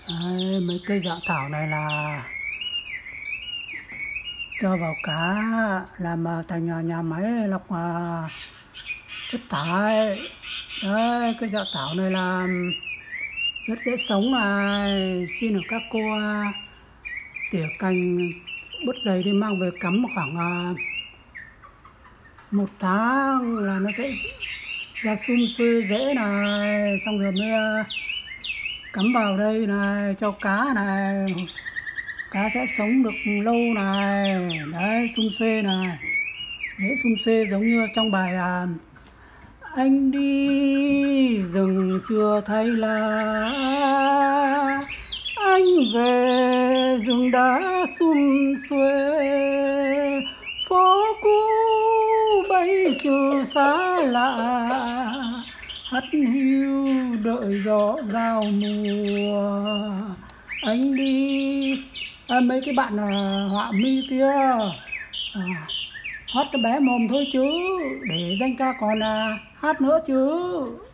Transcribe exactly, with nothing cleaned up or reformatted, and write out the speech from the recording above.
Đấy, mấy cây dạo thảo này là cho vào cá làm à, thành à, nhà máy lọc à, chất thải. Đấy, cây dạo thảo này là rất dễ sống này, xin được các cô à, tỉa cành bứt dày đi mang về cắm khoảng à, một tháng là nó sẽ ra sum xuê rễ này, xong rồi mới à, cắm vào đây này cho cá này, cá sẽ sống được lâu này. Đấy, sum xuê này, dễ sum xuê giống như trong bài à, anh đi rừng chưa thấy lá, anh về rừng đã sum xuê, phố cũ bây giờ xa lạ, hắt hiu đợi gió giao mùa. Anh đi à, mấy cái bạn à, họa mi kia à, hót bé mồm thôi chứ để danh ca còn à, hát nữa chứ.